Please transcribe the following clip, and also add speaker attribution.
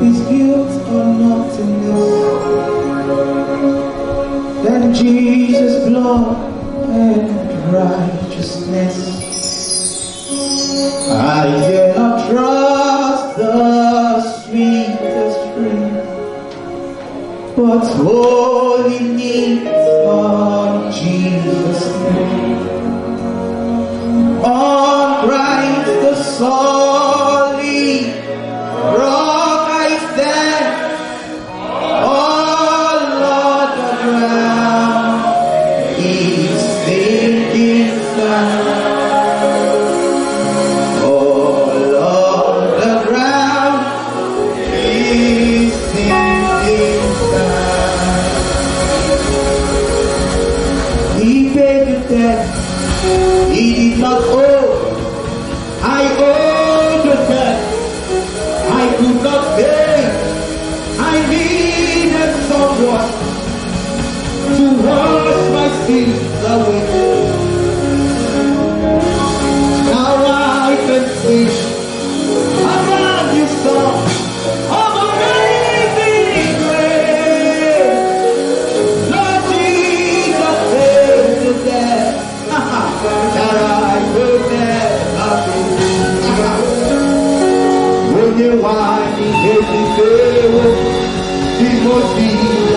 Speaker 1: his guilt or nothingness than Jesus' blood and righteousness. I dare not trust the sweetest friend, but wholly needs on Jesus' name. On Christ the solid rock I stand, all Lord the ground is sinking sand. All Lord the ground is sinking sand. He paid the debt he did not owe. I owe the debt I could not pay. I needed someone to wash my sins away. Now I can sing a brand new song of amazing grace. Lord Jesus paid the debt that I could never pay. Only one he must be